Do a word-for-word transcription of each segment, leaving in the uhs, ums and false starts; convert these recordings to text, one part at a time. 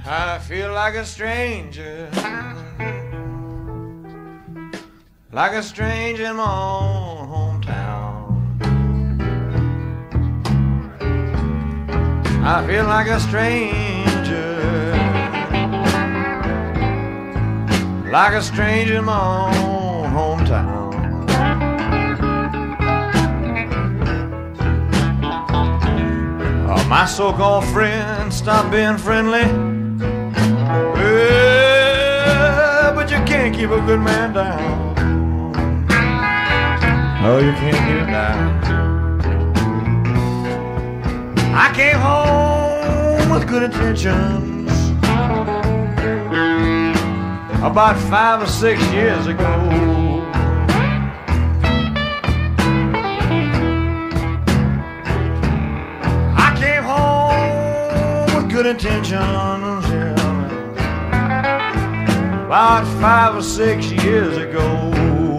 I feel like a stranger, like a stranger in my own hometown. I feel like a stranger, like a stranger in my own hometown. Oh, my so-called friends stop being friendly. Yeah, but you can't keep a good man down. Oh, you can't keep him down. I came home with good intentions about five or six years ago. I came home with good intentions, yeah, about five or six years ago.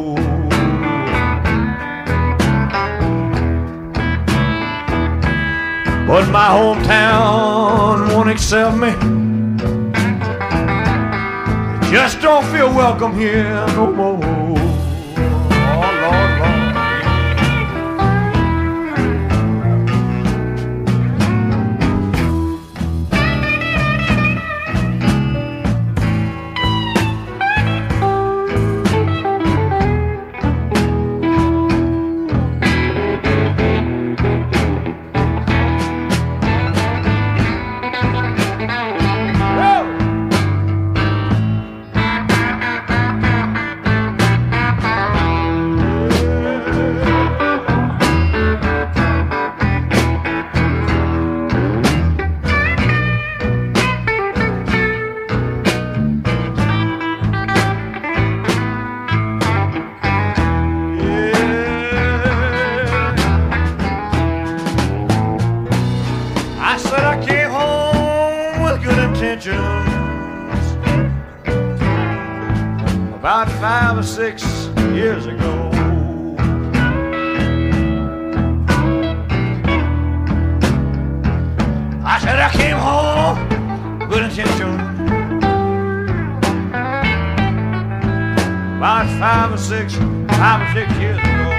But my hometown won't accept me. Just don't feel welcome here no more. Oh, Lord, Lord. About five or six years ago. I said I came home with good intention about five or six, five or six years ago.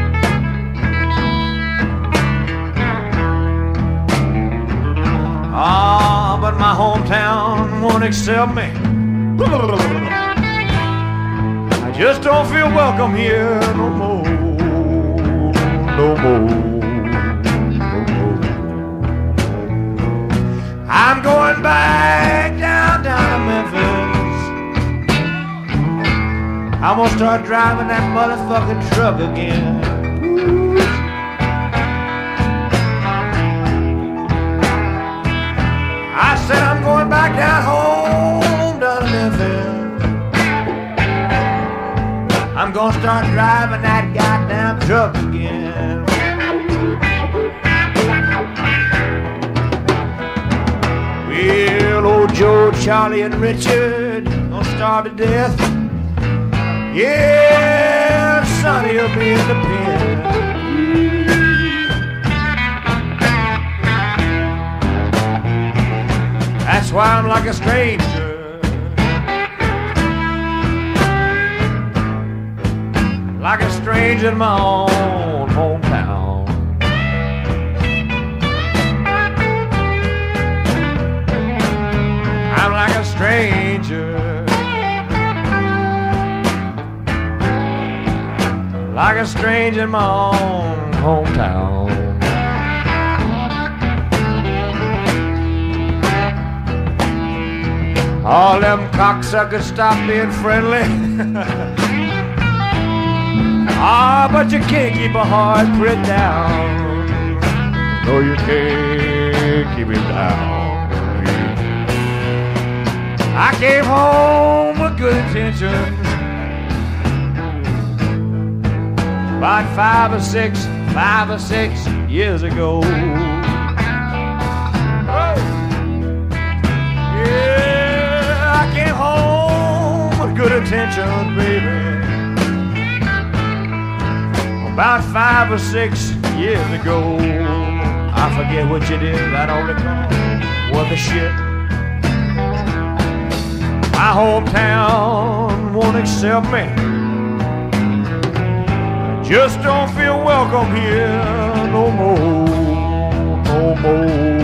Ah, but my hometown won't accept me. I just don't feel welcome here no more, no more, no more. I'm going back down, down to Memphis. I'm gonna start driving that motherfucking truck again. I said I'm going back down home, down to Memphis. I'm gonna start driving that goddamn truck again. Well, old Joe, Charlie, and Richard gonna starve to death. Yeah, Sonny'll be in the pen. That's why I'm like a stranger, like a stranger in my own hometown. I'm like a stranger, like a stranger in my own hometown. All them cocksuckers stop being friendly. Ah, but you can't keep a hard prick down. No, you can't keep him down. I came home with good intentions about five or six, five or six years ago. Oh. Yeah, I came home with good intentions, baby. About five or six years ago. I forget what you did, I don't recall. What the shit? My hometown won't accept me. Just don't feel welcome here no more, no more.